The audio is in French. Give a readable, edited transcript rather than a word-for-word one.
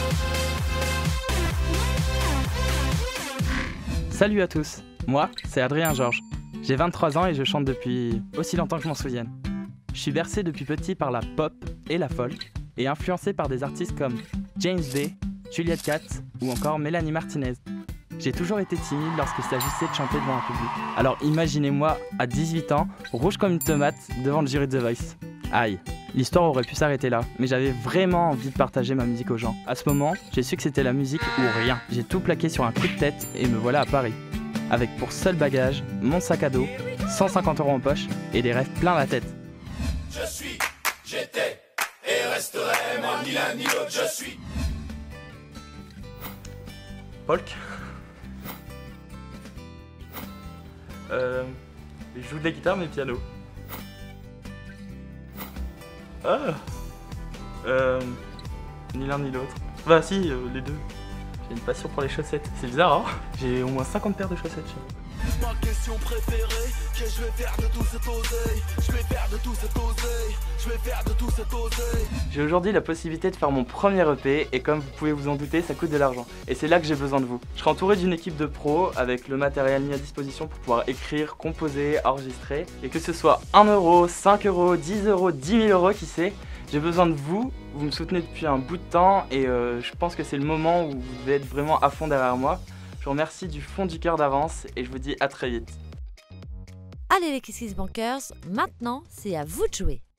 Salut à tous, moi c'est Adrien Georges. J'ai 23 ans et je chante depuis aussi longtemps que je m'en souvienne. Je suis bercé depuis petit par la pop et la folk et influencé par des artistes comme James Bay, Juliette Katz ou encore Mélanie Martinez. J'ai toujours été timide lorsqu'il s'agissait de chanter devant un public. Alors imaginez-moi à 18 ans, rouge comme une tomate devant le jury de The Voice. Aïe, l'histoire aurait pu s'arrêter là, mais j'avais vraiment envie de partager ma musique aux gens. À ce moment, j'ai su que c'était la musique ou rien. J'ai tout plaqué sur un coup de tête et me voilà à Paris. Avec pour seul bagage, mon sac à dos, 150 € en poche et des rêves plein la tête. Je suis, j'étais et resterai, moi ni l'un ni l'autre, je suis. Folk. Je joue de la guitare mais piano. Ni l'un ni l'autre. Bah si, les deux. J'ai une passion pour les chaussettes. C'est bizarre, hein. J'ai au moins 50 paires de chaussettes chez moi. Ma question préférée, que je vais faire de tout cet oseille. Je vais faire de tout cet oseille. Je vais faire de tout cet oseille. J'ai aujourd'hui la possibilité de faire mon premier EP et comme vous pouvez vous en douter, ça coûte de l'argent. Et c'est là que j'ai besoin de vous. Je serai entouré d'une équipe de pros avec le matériel mis à disposition pour pouvoir écrire, composer, enregistrer. Et que ce soit 1 €, 5 €, 10 €, 10 000 €, qui sait. J'ai besoin de vous, vous me soutenez depuis un bout de temps et je pense que c'est le moment où vous devez être vraiment à fond derrière moi. Je vous remercie du fond du cœur d'avance et je vous dis à très vite. Allez les Kiss Kiss Bankers, maintenant c'est à vous de jouer.